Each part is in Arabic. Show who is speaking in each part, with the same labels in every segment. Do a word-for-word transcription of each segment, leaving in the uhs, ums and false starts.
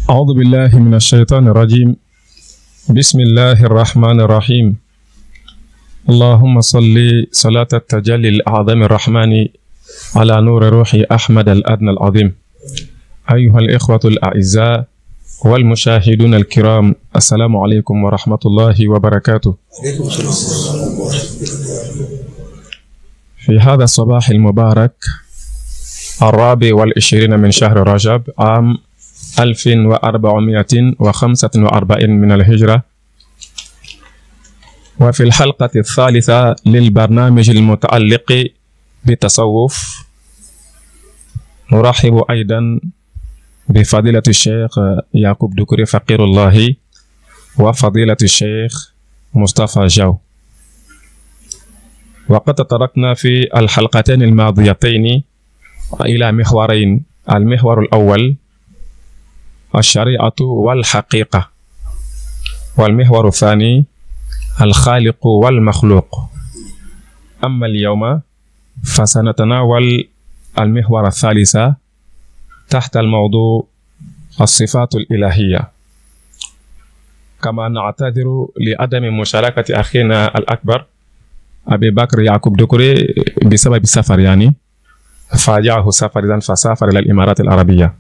Speaker 1: أعوذ بالله من الشيطان الرجيم. بسم الله الرحمن الرحيم. اللهم صل صلاة التجلي الأعظم الرحمن على نور روح أحمد الأدنى العظيم. أيها الإخوة الأعزاء والمشاهدون الكرام، السلام عليكم ورحمة الله وبركاته. في هذا الصباح المبارك الرابع والعشرين من شهر رجب عام ألف وأربعمائة وخمسة وأربعين من الهجرة، وفي الحلقة الثالثة للبرنامج المتعلق بالتصوف، نرحب أيضا بفضيلة الشيخ يعقوب دكري فقير الله وفضيلة الشيخ مصطفى جو. وقد تطرقنا في الحلقتين الماضيتين إلى محورين: المحور الأول الشريعة والحقيقة، والمحور الثاني الخالق والمخلوق. أما اليوم فسنتناول المحور الثالث تحت الموضوع الصفات الإلهية. كما نعتذر لعدم مشاركة أخينا الأكبر أبي بكر يعقوب دكري بسبب السفر، يعني فاجعه سفر فسافر إلى الإمارات العربية،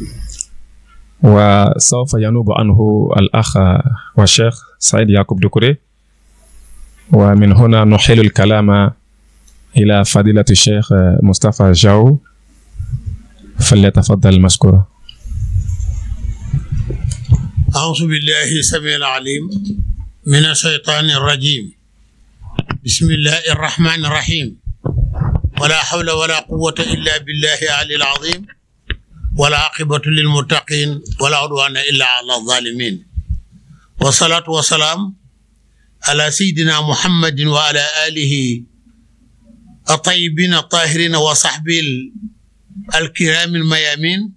Speaker 1: وسوف ينوب عنه الأخ والشيخ سعيد يعقوب دكري. ومن هنا نحيل الكلام إلى فضيلة الشيخ مصطفى جو، فليتفضل مشكورا.
Speaker 2: أعوذ بالله السميع العليم من الشيطان الرجيم. بسم الله الرحمن الرحيم. ولا حول ولا قوة إلا بالله العلي العظيم، ولا عاقبة للمتقين ولا عدوان إلا على الظالمين. والصلاة والسلام على سيدنا محمد وعلى آله الطيبين الطاهرين وصحبه الكرام الميامين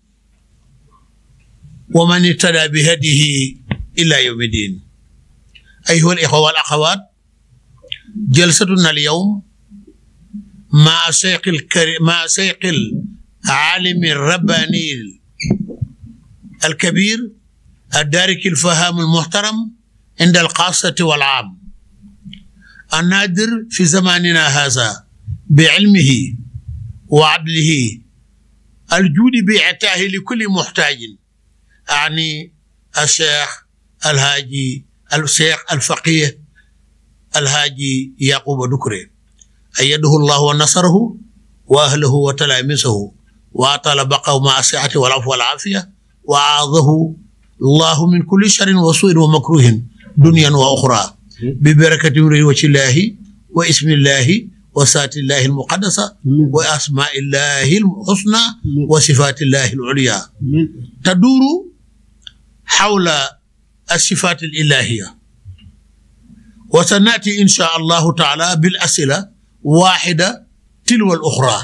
Speaker 2: ومن اهتدى بهديه إلى يوم الدين. أيها الإخوة والأخوات، جلستنا اليوم مع الشيخ الكريم مع الشيخ العالم الرباني الكبير الدارك الفهام المحترم عند الخاصة والعام، النادر في زماننا هذا بعلمه وعدله، الجود بإعطائه لكل محتاج، أعني الشيخ الهاجي الشيخ الفقيه الهاجي يعقوب دكري، أيده الله ونصره وأهله وتلاميذه، وأطال بقاه مع الصحة والعفو والعافية، وأعاذه الله من كل شر وسوء ومكروه دنيا وأخرى، ببركة وجه الله واسم الله وصفات الله المقدسة وأسماء الله الحسنى وصفات الله العليا، تدور حول الصفات الإلهية. وسنأتي إن شاء الله تعالى بالأسئلة واحدة تلو الأخرى.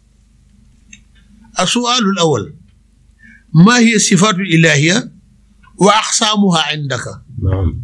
Speaker 2: السؤال الأول: ما هي الصفات الإلهية وأقسامها عندك؟
Speaker 3: نعم.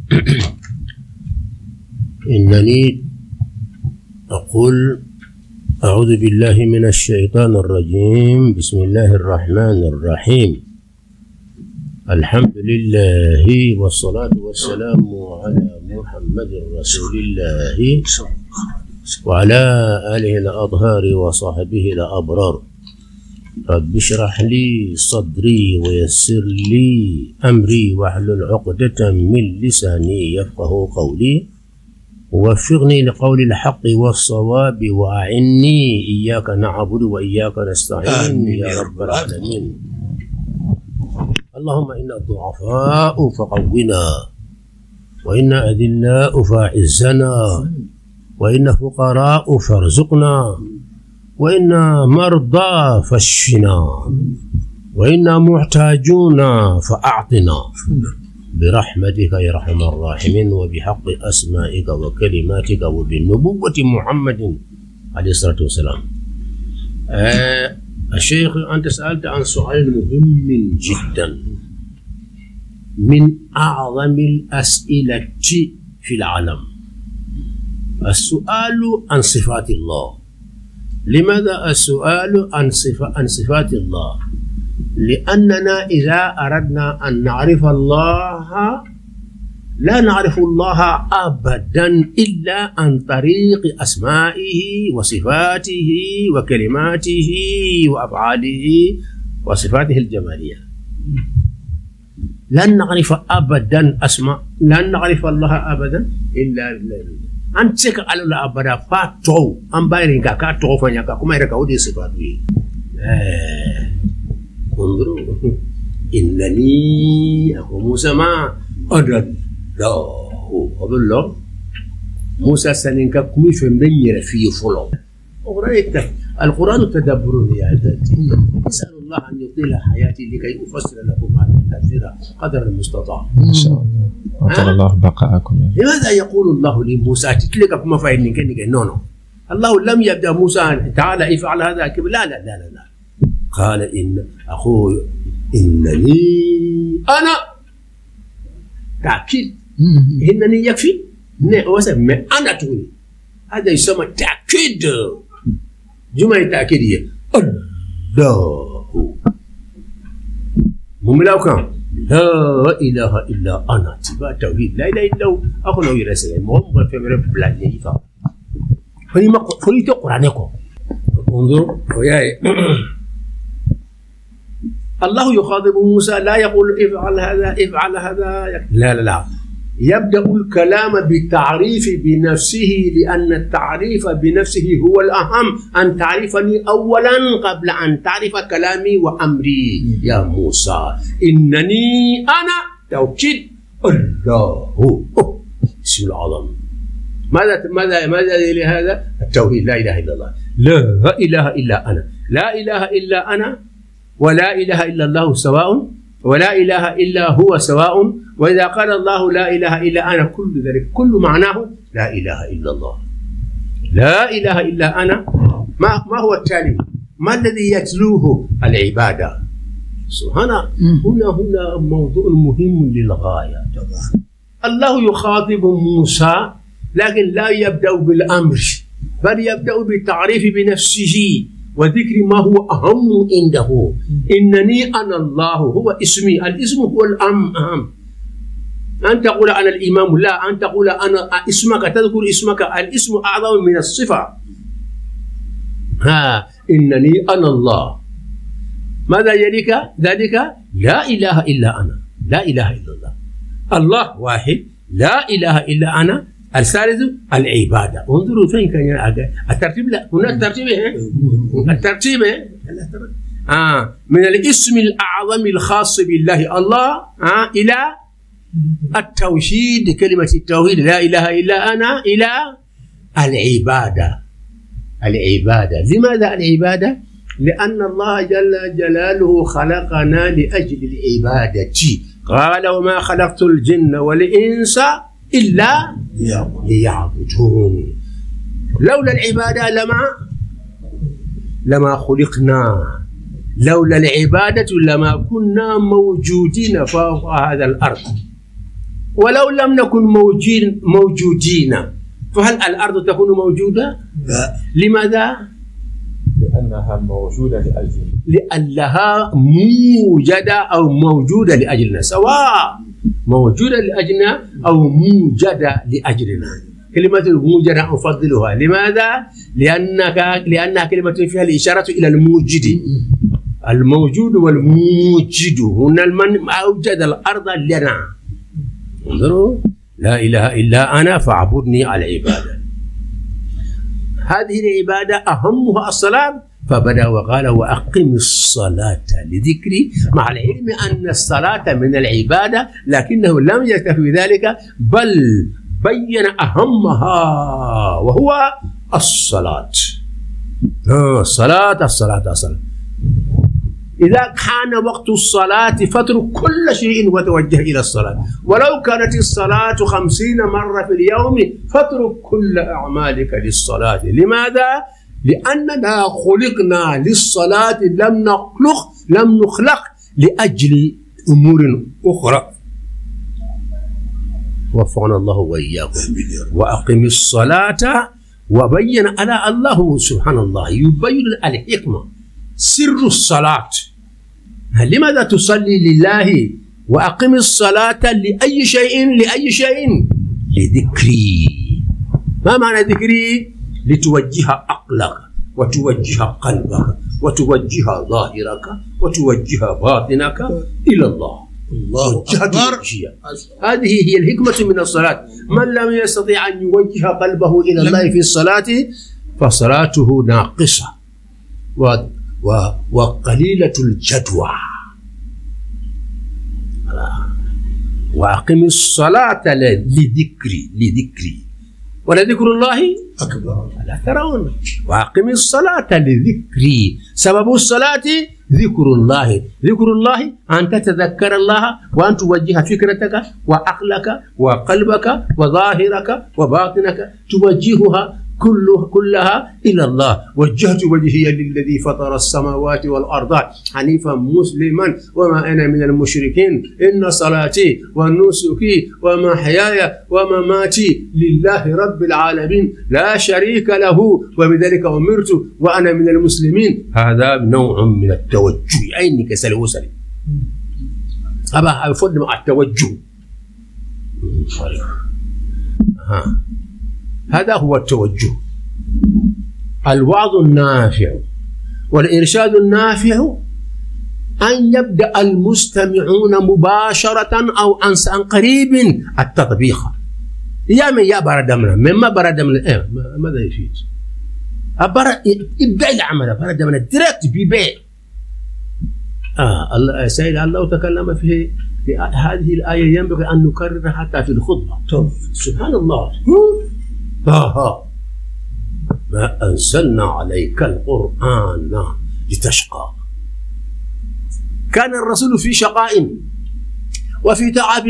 Speaker 3: إنني أقول أعوذ بالله من الشيطان الرجيم. بسم الله الرحمن الرحيم. الحمد لله والصلاة والسلام على محمد رسول الله وعلى آله الأطهار وصحبه الأبرار. رب اشرح لي صدري ويسر لي أمري واحلل عقدة من لساني يفقه قولي، ووفقني لقول الحق والصواب، وأعني إياك نعبد وإياك نستعين يا رب العالمين. اللهم إنا ضعفاء فقونا، وإنا أذلاء فأعزنا، وإنا فقراء فارزقنا، وإنا مرضى فاشفنا، وإنا محتاجون فأعطنا، برحمتك يا أرحم الراحمين، وبحق أسمائك وكلماتك وبالنبوة محمد عليه الصلاة والسلام. آه الشيخ، أنت سألت عن سؤال مهم جدا، من أعظم الأسئلة في العالم، السؤال عن صفات الله. لماذا السؤال عن صفات الله؟ لأننا إذا أردنا أن نعرف الله لا نعرف الله أبدا إلا عن طريق أسمائه وصفاته وكلماته وأفعاله وصفاته الجمالية. لن نعرف أبدا أسماء لن نعرف الله أبدا إلا أن تسك على الله أبدا فاتو أم بايرين كاكا تو فنيا كما يركوا دي صفاته. انظروا إنني أخو موسى ما أدرك لا هو الله موسى سننك كمي فمن في فلو أغريت القرآن تدبر يا عزيزي. أسأل الله أن يطيل حياتي لكي أفسر لكم هذا التفسير قدر المستطاع
Speaker 1: إن شاء الله. أطال الله بقاءكم.
Speaker 3: لماذا يقول الله لموسى تتلك كما فإن كان نو نو الله لم يبدأ موسى تعالى افعل هذا كيف لا لا لا لا قال إن أخوي إنني أنا تأكيد إنني يكفي وسمى أنا تقولي هذا يسمى تأكيد جملة تأكيدية الله مملاو كان لا إله إلا أنا تبا توحيد لا إله إلا هو أخو لو يرسل مهم بفهم رب بلاد يفا فني ما فني تقرأنكم انظروا وياي الله يخاطب موسى لا يقول افعل هذا افعل هذا لا لا لا يبدأ الكلام بالتعريف بنفسه لأن التعريف بنفسه هو الأهم أن تعرفني أولا قبل أن تعرف كلامي وأمري يا موسى إنني أنا توكيد الله اسم العظم. ماذا ماذا ماذا لهذا التوحيد لا إله إلا الله لا إله إلا أنا لا إله إلا أنا ولا إله إلا الله سواء ولا إله إلا هو سواء. وإذا قال الله لا إله إلا أنا كل ذلك كل معناه لا إله إلا الله لا إله إلا أنا. ما ما هو التالي ما الذي يتلوه العبادة سبحان. هنا هنا موضوع مهم للغاية. الله يخاطب موسى لكن لا يبدأ بالأمر بل يبدأ بالتعريف بنفسه وذكر ما هو أهم عنده. إنني أنا الله هو اسمي الاسم هو الأهم أهم. أن تقول أنا الإمام لا أن تقول أنا اسمك تذكر اسمك الاسم أعظم من الصفة. ها إنني أنا الله ماذا يليك ذلك لا إله إلا أنا لا إله إلا الله الله واحد لا إله إلا أنا. الثالث العبادة. انظروا فين كان الترتيب لا هنا الترتيب الترتيب آه من الاسم الأعظم الخاص بالله الله آه إلى التوحيد كلمة التوحيد لا إله إلا أنا إلى العبادة. العبادة لماذا العبادة؟ لأن الله جل جلاله خلقنا لأجل العبادة. قال وما خلقت الجن والإنس إلا ليعبدون. لولا العبادة لما لما خلقنا لولا العبادة لما كنا موجودين فوق هذا الأرض. ولو لم نكن موجودين موجودين فهل الأرض تكون موجودة؟ لا. لماذا؟
Speaker 1: لأنها موجودة لأجلنا
Speaker 3: لأنها موجودة أو موجودة لأجلنا سواء موجودة لأجلنا أو موجودة لأجلنا. كلمة الموجودة أفضلها لماذا؟ لأنك لأنها كلمة فيها الإشارة إلى الموجد الموجود والموجد. هنا من أوجد الأرض لنا. انظروا لا إله إلا أنا فاعبدني على العبادة. هذه العبادة أهمها الصلاة فبدأ وقال وأقم الصلاة لذكري مع العلم أن الصلاة من العبادة لكنه لم يكتفي بذلك بل بين أهمها وهو الصلاة. الصلاة الصلاة الصلاة. إذا كان وقت الصلاة فاترك كل شيء وتوجه إلى الصلاة. ولو كانت الصلاة خمسين مرة في اليوم فاترك كل أعمالك للصلاة. لماذا؟ لأننا خلقنا للصلاة لم نخلق لم نخلق لأجل أمور أخرى. وفقنا الله وإياكم. وأقم الصلاة وبين على الله سبحان الله يبين الحكمة سر الصلاة لماذا تصلي لله وأقم الصلاة لأي شيء لأي شيء؟ لذكري. ما معنى ذكري؟ لتوجه عقلك وتوجه قلبك وتوجه ظاهرك وتوجه باطنك إلى الله.
Speaker 2: الله أكبر.
Speaker 3: هذه هي الحكمة من الصلاة. من لم يستطيع أن يوجه قلبه إلى الله في الصلاة فصلاته ناقصة و و وقليلة الجدوى. وأقم الصلاة لذكري لذكري ولذكر الله
Speaker 2: أكبر.
Speaker 3: ألا ترون؟ وأقم الصلاة لذكري. سبب الصلاة ذكر الله. ذكر الله أن تتذكر الله وأن توجه فكرتك وعقلك وقلبك وظاهرك وباطنك توجهها كله كلها إلى الله. وجهت وجهي للذي فطر السماوات والأرض حنيفا مسلما وما أنا من المشركين إن صلاتي ونسكي ومحياي ومماتي لله رب العالمين لا شريك له وبذلك أمرت وأنا من المسلمين. هذا نوع من التوجه. أين كسل وسلي أبا أفضل مع التوجه. ها هذا هو التوجه. الوعظ النافع والإرشاد النافع أن يبدأ المستمعون مباشرة أو عن قريب التطبيق. يا من يا بردمنا مما بردمنا إيه ماذا يفيد؟ أبرد إبدأ العمل بردمنا ديركت بيبيع. آه الله سيد الله تكلم في في هذه الآية ينبغي أن نكررها حتى في الخطبة. سبحان الله. آه. ما أنزلنا عليك القرآن لتشقى. كان الرسول في شقاء وفي تعب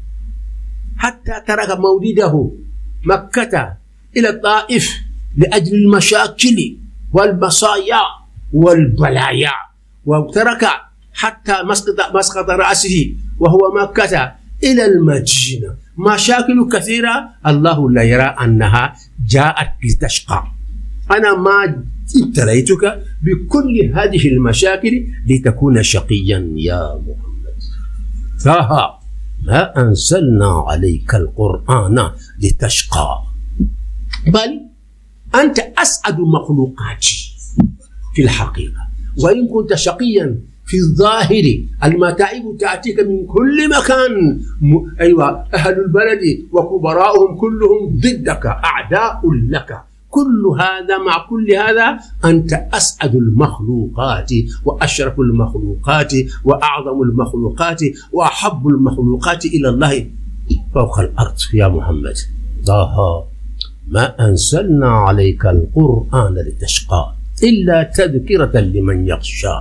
Speaker 3: حتى ترك مولده مكة إلى الطائف لأجل المشاكل والبصايا والبلايا، وترك حتى مسقط مسقط رأسه وهو مكة إلى المدينة مشاكل كثيرة الله لا يرى أنها جاءت لتشقى. أنا ما ابتليتك بكل هذه المشاكل لتكون شقيا يا محمد. فها ما أنزلنا عليك القرآن لتشقى، بل أنت أسعد مخلوقاتي في الحقيقة. وإن كنت شقيا في الظاهر المتاعب تأتيك من كل مكان. أيوة أهل البلد وكبراؤهم كلهم ضدك أعداء لك. كل هذا مع كل هذا أنت أسعد المخلوقات وأشرف المخلوقات وأعظم المخلوقات وأحب المخلوقات إلى الله فوق الأرض يا محمد. طه ما أنزلنا عليك القرآن لتشقى إلا تذكرة لمن يخشى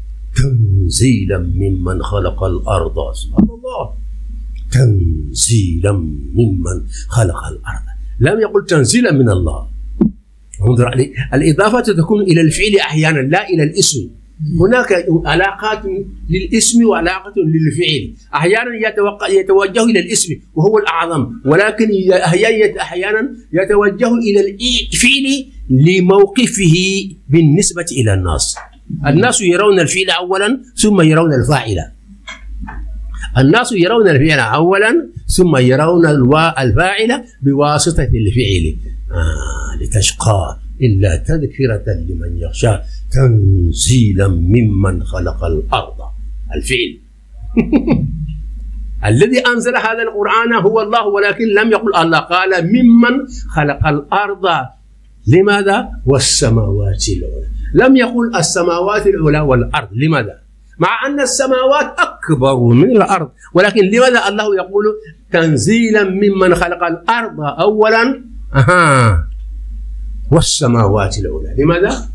Speaker 3: تنزيلا ممن خلق الأرض. سبحان الله. تنزيلا ممن خلق الأرض، لم يقل تنزيلا من الله. انظر عليه، الإضافة تكون إلى الفعل أحيانا لا إلى الاسم. هناك علاقات للاسم وعلاقة للفعل. أحيانا يتوجه إلى الاسم وهو الأعظم، ولكن أحيانا يتوجه إلى الفعل لموقفه بالنسبة إلى الناس. الناس يرون الفعل أولا ثم يرون الفاعل. الناس يرون الفعل أولا ثم يرون الفاعل بواسطة الفعل. آه لتشقى إلا تذكرة لمن يخشى تنزيلا ممن خلق الأرض. الفعل الذي أنزل هذا القرآن هو الله، ولكن لم يقل الله، قال ممن خلق الأرض. لماذا؟ والسماوات العلى. لم يقل السماوات العلى والأرض. لماذا؟ مع أن السماوات أكبر من الأرض، ولكن لماذا الله يقول تنزيلا ممن خلق الأرض أولا أها والسماوات العلى؟ لماذا؟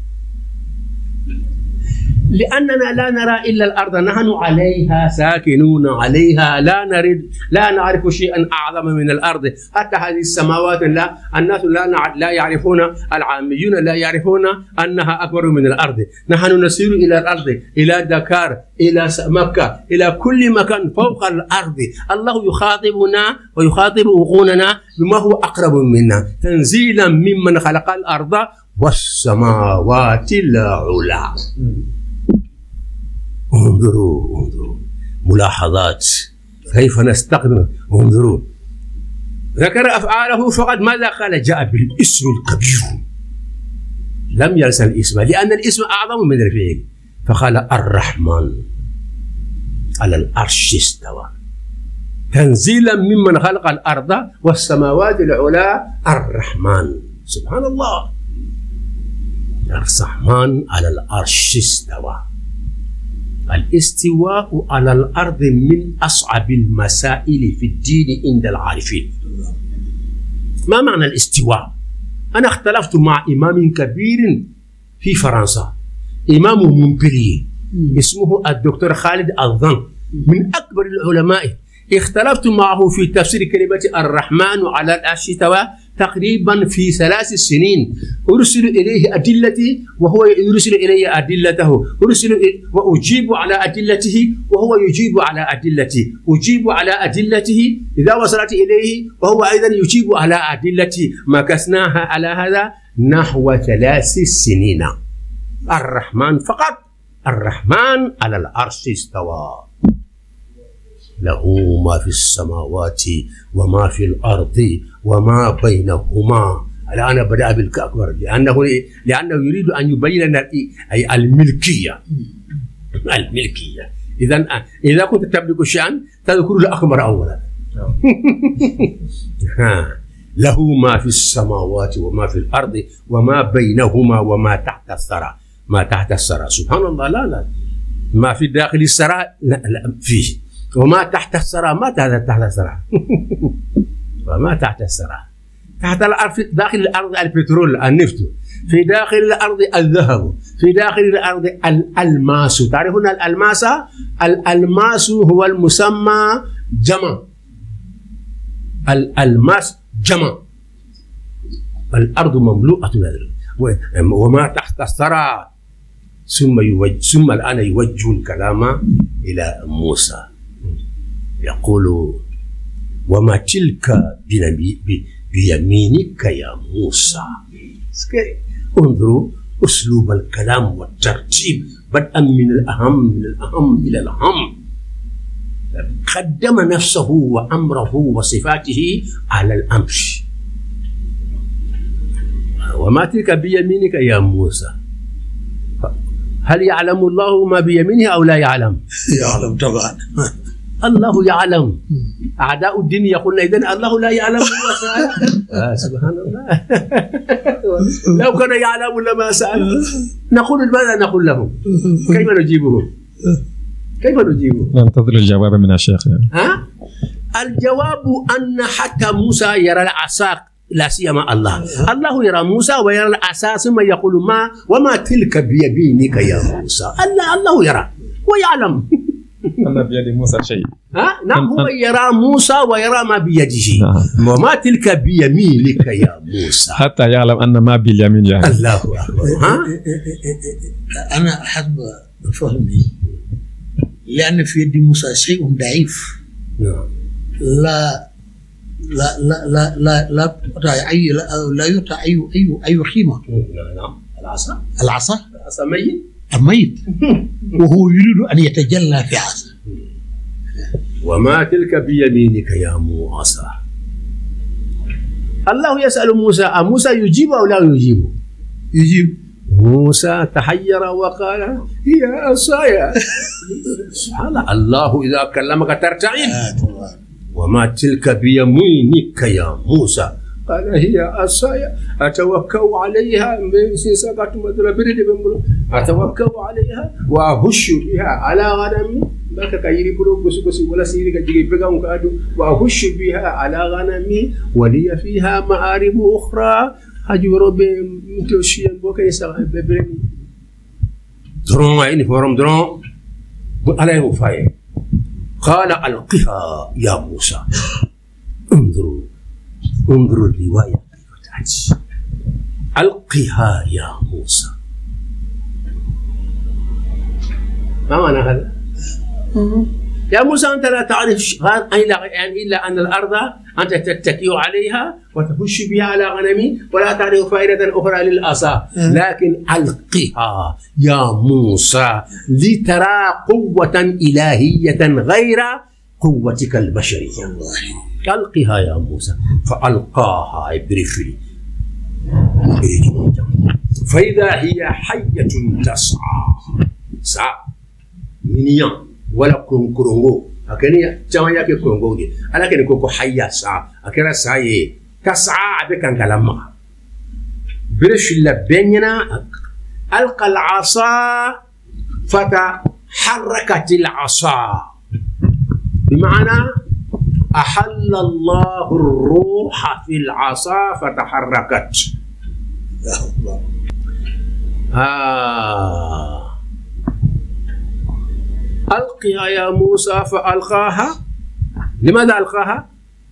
Speaker 3: لأننا لا نرى إلا الأرض، نحن عليها ساكنون عليها، لا نريد لا نعرف شيئا أعظم من الأرض. حتى هذه السماوات لا الناس لا لا يعرفون، العاميون لا يعرفون أنها أكبر من الأرض. نحن نسير إلى الأرض، إلى دكار، إلى مكة، إلى كل مكان فوق الأرض. الله يخاطبنا ويخاطب عقولنا بما هو أقرب منا، تنزيلا ممن خلق الأرض والسماوات العلى. انظروا انظروا ملاحظات كيف نستخدم. انظروا ذكر أفعاله فقط. ماذا قال؟ جاء بالاسم الكبير، لم يرسل الاسم لأن الاسم أعظم من الفعل، فقال الرحمن على العرش استوى تنزيلا ممن خلق الأرض والسماوات العلى. الرحمن سبحان الله، الرحمن على العرش استوى. الاستواء على الأرض من أصعب المسائل في الدين عند العارفين. ما معنى الاستواء؟ أنا اختلفت مع إمام كبير في فرنسا، إمام مونبلييه اسمه الدكتور خالد الظن، من أكبر العلماء. اختلفت معه في تفسير كلمة الرحمن على العرش استوى تقريبا في ثلاث سنين. أرسل إليه أدلتي وهو يرسل إلي أدلته، أرسل وأجيب على أدلته وهو يجيب على أدلتي، أجيب على أدلته إذا وصلت إليه وهو أيضا يجيب على أدلتي. مكثناها على هذا نحو ثلاث سنين. الرحمن فقط، الرحمن على العرش استوى، له ما في السماوات وما في الأرض وما بينهما. الآن بدأ بالأكبر لأنه لأنه يريد أن يبين لنا أي الملكية. الملكية إذا إذا كنت تملك شيئا تذكر الأكبر أولا. له ما في السماوات وما في الأرض وما بينهما وما تحت الثرى. ما تحت الثرى سبحان الله، لا لا ما في داخل الثرى لا لا فيه، وما تحت الثرى ما تحت تحت الثرى. وما تحت الثرى تحت الأرض، داخل الأرض البترول النفط، في داخل الأرض الذهب، في داخل الأرض الألماس. تعرفون الألماس؟ الألماس هو المسمى جمع، الألماس جمع. الأرض مملوءة وما تحت الثرى. ثم يوجه ثم الآن يوجه الكلام إلى موسى، يقول وما تلك بيمينك يا موسى. انظروا أسلوب الكلام والترتيب بدءا من الأهم من الأهم إلى الأهم. قدم نفسه وأمره وصفاته على الأمر. وما تلك بيمينك يا موسى. هل يعلم الله ما بيمينه أو لا يعلم؟
Speaker 2: يعلم طبعا.
Speaker 3: الله يعلم. أعداء الدين يقولون إذن الله لا يعلم. آه سبحان الله. لو كان يعلم لما سأل. نقول ماذا نقول لهم؟ كيف نجيبهم؟ كيف نجيبه؟
Speaker 1: ننتظر الجواب من الشيخ يعني.
Speaker 3: ها؟ الجواب أن حتى موسى يرى العصا، لا سيما الله. الله يرى موسى ويرى العصا ثم يقول ما وما تلك بيمينك يا موسى. الله الله يرى ويعلم.
Speaker 1: أن بيد موسى شيء.
Speaker 3: ها؟ نعم هو يرى موسى ويرى ما بيده. وما تلك بيمينك يا موسى.
Speaker 1: حتى يعلم أن ما باليمين يعني.
Speaker 3: الله أكبر. ها؟
Speaker 2: أنا حسب فهمي لأن في يد موسى شيء ضعيف.
Speaker 3: نعم.
Speaker 2: لا لا لا لا لا لا لا أي لا, لا يعطى أي أي أي قيمة.
Speaker 3: نعم. العصا.
Speaker 2: العصا.
Speaker 3: العصا ميت.
Speaker 2: ميت. وهو يريد أن يتجلى في عصا.
Speaker 3: وما تلك بيمينك يا موسى. الله يسأل موسى، موسى يجيب أو لا يجيب؟
Speaker 2: يجيب.
Speaker 3: موسى تحير وقال هي عصاي. سبحان الله. الله إذا كلمك ترتعد. وما تلك بيمينك يا موسى. قال هي عصاي أتوكأ عليها من سيساقات مدربرد أتوكأ عليها وأهش بها على غنمي. بك كيري برو بس بس ولا سيري كجيب بكم كادو وأهش بها على غنمي ولي فيها مآرب أخرى أجبر بمتوشيا بوكا يساق ببرني. درون عيني فورم درون على مفاي. قال ألقها يا موسى. انظروا انظروا الرواية كيف تأتي. ألقها يا موسى. ما معنى هذا؟ يا موسى أنت لا تعرف يعني إلا أن الأرض أنت تتكئ عليها وتهش بها على غنمي ولا تعرف فائدة أخرى للعصا لكن ألقها يا موسى لترى قوة إلهية غير قوتك البشرية. ألقها يا موسى فألقاها برفلي فإذا هي حية تسعى سعى منيا ولا كونكرونغو أكني جماعة كونكرونغو دي أنا كني كوكو حية سعى أكنا سعي تسعى بكان كلامها برفل بيننا ألقى العصا فتحركت العصا بمعنى أحل الله الروح في العصا فتحركت. آه. ألقها يا موسى فألقاها. لماذا ألقاها؟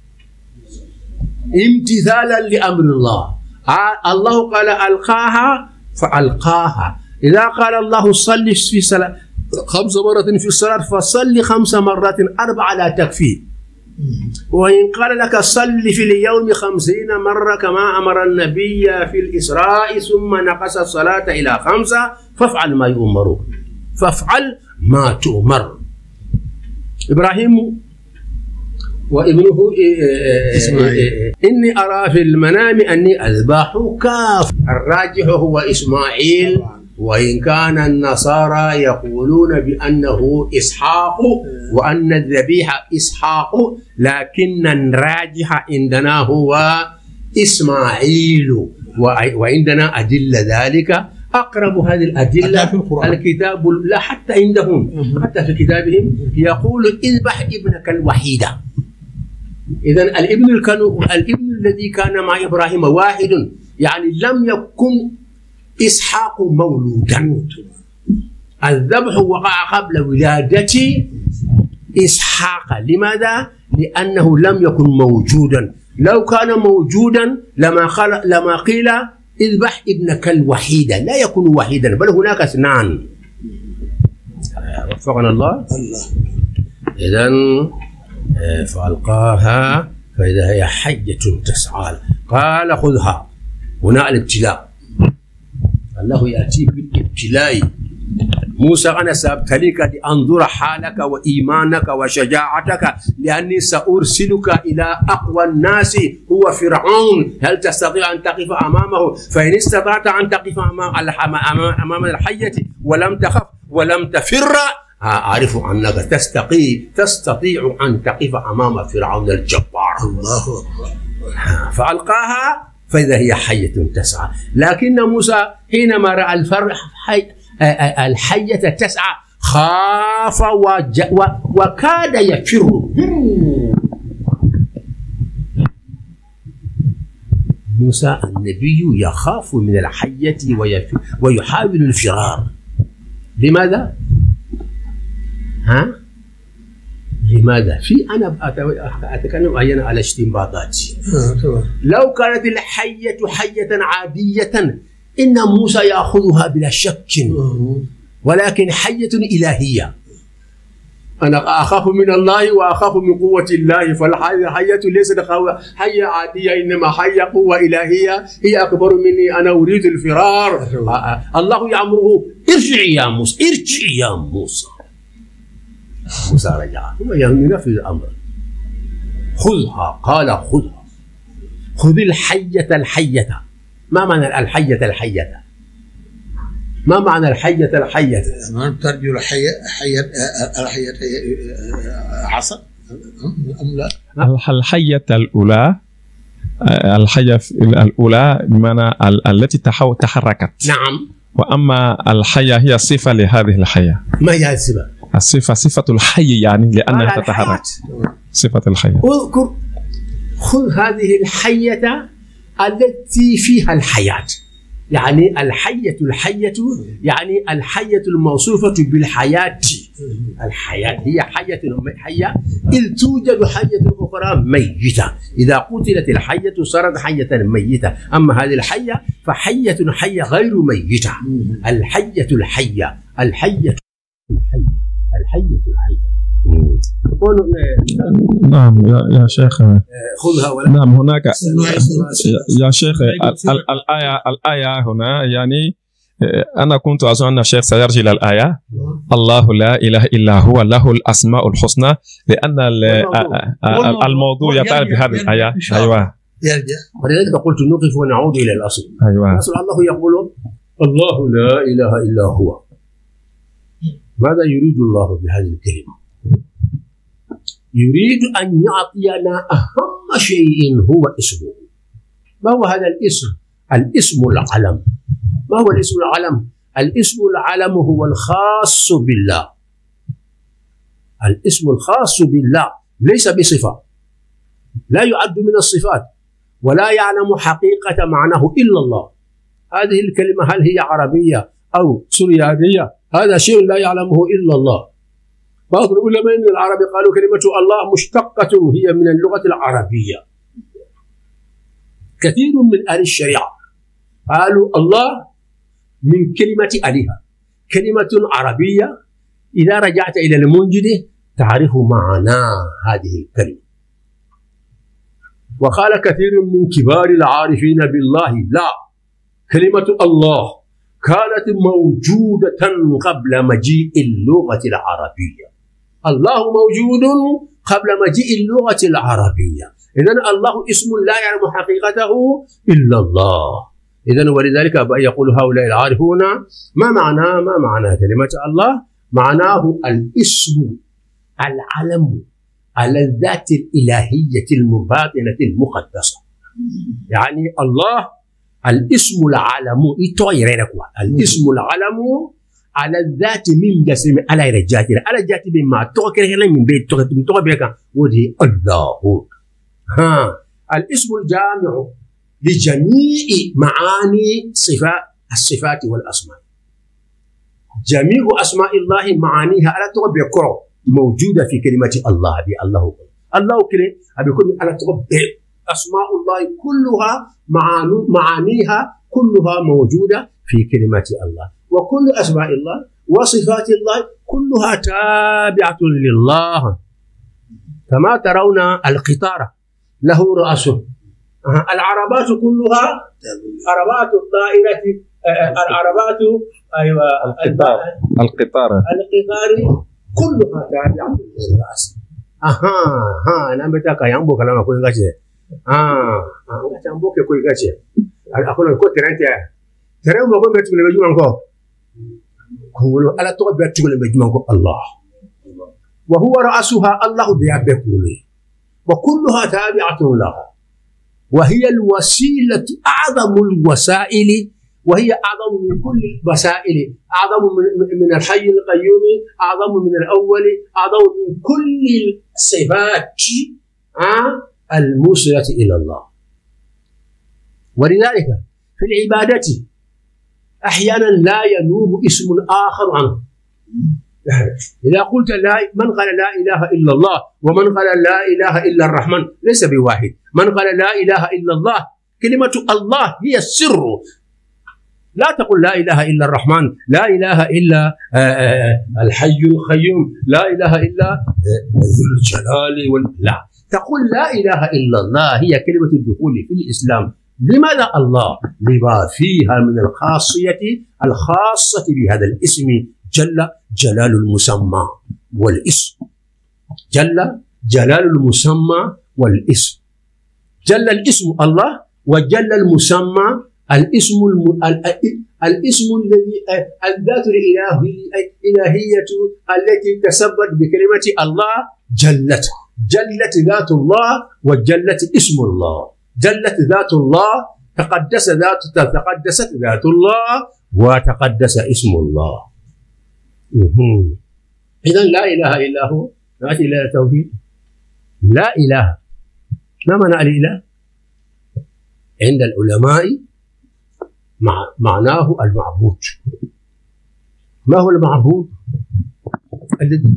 Speaker 3: امتثالا لأمر الله. آه. الله قال ألقاها فألقاها. إذا قال الله صل في صلاة خمس مرات في الصلاة فصل خمس مرات أربعة لا تكفي. وإن قال لك صل في اليوم خمسين مرة كما أمر النبي في الإسراء ثم نقص الصلاة إلى خمسة فافعل ما يؤمر فافعل ما تؤمر. إبراهيم وابنه إسماعيل إني أرى في المنام أني أذبحك. الراجح هو إسماعيل وإن كان النصارى يقولون بأنه إسحاق وأن الذبيحة إسحاق لكن الراجح عندنا هو إسماعيل وعندنا أدلة ذلك. أقرب هذه الأدلة الكتاب لا حتى عندهم حتى في كتابهم يقول اذبح ابنك الوحيد. إذن الابن الابن الذي كان مع إبراهيم واحد يعني لم يكن إسحاق مولودا. الذبح وقع قبل ولادة إسحاق. لماذا؟ لأنه لم يكن موجودا. لو كان موجودا لما قال لما قيل اذبح ابنك الوحيد. لا يكون وحيدا بل هناك اثنان. وفقنا الله. إذن فألقاها فإذا هي حية تسعى. قال خذها. هنا الابتلاء. الله يأتي بالابتلاء. موسى أنا سأبتليك لأنظر حالك وإيمانك وشجاعتك لأني سأرسلك إلى أقوى الناس هو فرعون. هل تستطيع أن تقف أمامه؟ فإن استطعت أن تقف أمام الحية ولم تخف ولم تفر أعرف أنك تستطيع تستطيع أن تقف أمام فرعون الجبار. الله أكبر. فألقاها فإذا هي حية تسعى. لكن موسى حينما رأى الفرح حي الحية تسعى خاف وكاد يفر. موسى النبي يخاف من الحية ويحاول الفرار. لماذا؟ ها؟ لماذا؟ في أنا أتكلم أحيانا على استنباطاتي. لو كانت الحية حية عادية إن موسى يأخذها بلا شك ولكن حية إلهية. أنا أخاف من الله وأخاف من قوة الله. فالحية ليست حية عادية إنما حية قوة إلهية هي أكبر مني. أنا أريد الفرار. الله يأمره ارجعي يا موسى ارجعي يا موسى. موسى رجع ثم ينفذ الأمر. خذها. قال خذها. خذ الحية الحية. ما معنى الحية الحية؟ ما معنى الحية الحية؟
Speaker 2: ما ترجو الحية حية الحية عصا أم لا؟
Speaker 1: الحية الأولى الحية الأولى بمعنى التي تحركت.
Speaker 3: نعم.
Speaker 1: وأما الحية هي صفة لهذه الحية.
Speaker 3: ما هي الصفة؟
Speaker 1: الصفة صفة الحي يعني لأنها تتحرك. صفة الحية.
Speaker 3: اذكر خذ هذه الحية التي فيها الحياة. يعني الحية الحية يعني الحية الموصوفة بالحياة. الحياة هي حية حية إذ توجد حية أخرى ميتة. إذا قتلت الحية صارت حية ميتة. أما هذه الحية فحية حية غير ميتة. الحية الحية الحية الحية الحية الحية
Speaker 1: نعم يا يا شيخ.
Speaker 3: خذها ولا
Speaker 1: نعم هناك يا شيخ الآية الآية هنا يعني أنا كنت أظن أن الشيخ سيرجع إلى الآية الله لا إله إلا هو له الأسماء الحسنى لأن الموضوع يتعلق بهذه الآية. أيوة
Speaker 3: يرجع ولذلك قلت نقف ونعود إلى الأصل.
Speaker 1: أيوة
Speaker 3: الأصل الله يقول الله لا إله إلا هو. ماذا يريد الله بهذه الكلمة؟ يريد أن يعطينا أهم شيء هو اسمه. ما هو هذا الاسم؟ الاسم العلم. ما هو الاسم العلم؟ الاسم العلم هو الخاص بالله. الاسم الخاص بالله ليس بصفة، لا يعد من الصفات، ولا يعلم حقيقة معناه إلا الله. هذه الكلمة هل هي عربية أو سريانية؟ هذا شيء لا يعلمه إلا الله. بعض العلماء من العرب قالوا كلمة الله مشتقة هي من اللغة العربية. كثير من أهل الشريعة قالوا الله من كلمة آلهة، كلمة عربية إذا رجعت إلى المنجد تعرف معنى هذه الكلمة. وقال كثير من كبار العارفين بالله لا، كلمة الله كانت موجودة قبل مجيء اللغة العربية. الله موجود قبل مجيء اللغة العربية. إذن الله اسم لا يعلم حقيقته إلا الله. إذن ولذلك يقول هؤلاء العارفون ما معنى ما معنى كلمة الله؟ معناه الاسم العلم على الذات الإلهية المباطنة المقدسة. يعني الله الاسم العلم الاسم العلم على الذات من جسم على رجات على جات بما توكل من بيت توكل ودي الله. ها الاسم الجامع لجميع معاني صفات الصفات والأسماء. جميع أسماء الله معانيها على توكل موجودة في كلمة الله. بالله الله كلمة أبيكون على توكل أسماء الله كلها معانيها كلها موجودة في كلمة الله، وكل أسماء الله وصفات الله كلها تابعة لله. كما ترون القطار له رأس، العربات كلها عربات الطائرة العربات أيوة
Speaker 1: القطار القطار
Speaker 3: القطار كلها تابعة للرأس. أها ها أنا بتاعك يا أمبو كلامك كوي غاشة. آه أنا أمبو كوي غاشة. أقول لك كنت رأيت ترى ما بقول بتقول لي بجمعكم كقولوا على توقف بتقول لي بجمعكم الله وهو رأسها الله بيعبكولي وكلها تابعة لها، وهي الوسيلة أعظم الوسائل، وهي أعظم من كل الوسائل، أعظم من الحي القيوم، أعظم من الأول، أعظم من كل الصفات الموصلة إلى الله. ولذلك في العبادة أحيانا لا ينوب اسم آخر عنه. إذا قلت لا من قال لا إله إلا الله ومن قال لا إله إلا الرحمن ليس بواحد. من قال لا إله إلا الله كلمة الله هي السر. لا تقل لا إله إلا الرحمن، لا إله إلا الحي القيوم، لا إله إلا ذو الجلال وال... لا تقول لا إله إلا الله هي كلمة الدخول في الإسلام. لماذا الله؟ لما فيها من الخاصية الخاصة بهذا الاسم جل جلال المسمى والاسم. جل جلال المسمى والاسم. جل الاسم الله وجل المسمى الاسم الم... الاسم الذي الذات الإلهية التي تسبت بكلمة الله جلت جلت ذات الله وجلت اسم الله. جلت ذات الله تقدس ذات تقدست ذات الله وتقدس اسم الله. إذن لا إله إلا هو. نأتي إلى التوحيد. لا إله ما معنى الإله؟ عند العلماء مع معناه المعبود. ما هو المعبود؟ الذي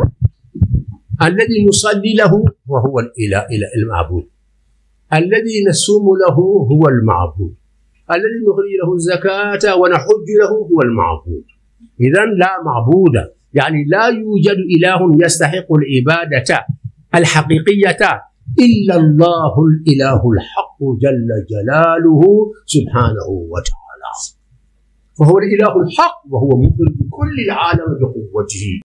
Speaker 3: الذي نصلي له وهو الإله المعبود، الذي نصوم له هو المعبود، الذي نخرج له الزكاة ونحج له هو المعبود. إذن لا معبود يعني لا يوجد إله يستحق العبادة الحقيقية إلا الله الإله الحق جل جلاله سبحانه وتعالى، فهو الإله الحق وهو مخرج كل العالم بقوته.